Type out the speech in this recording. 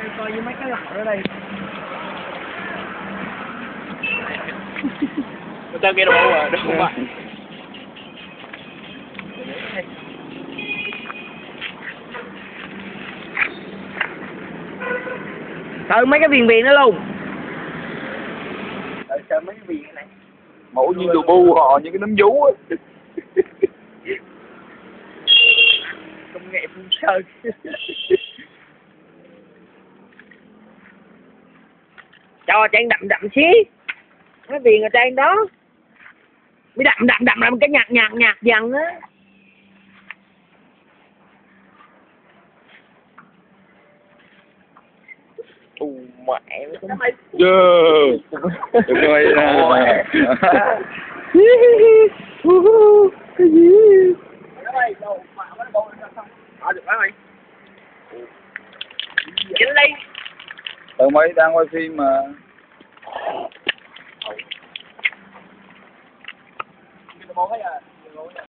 Coi với mấy cái lọ đó đây. Người ta kia đâu à, đâu không phải. Sợ mấy cái viền viền đó luôn. Sợ mấy cái viền này. Mẫu như đồ bu họ, những cái nấm vú á. Công nghệ phun sơn. Cho trang đậm đậm xí. Cái viền ở trang đó. Mới đậm làm cái nhạt dần á. Mẹ Yeah. Đúng rồi nè. Cái gì? Chính đi. Tụi mấy đang quay phim mà.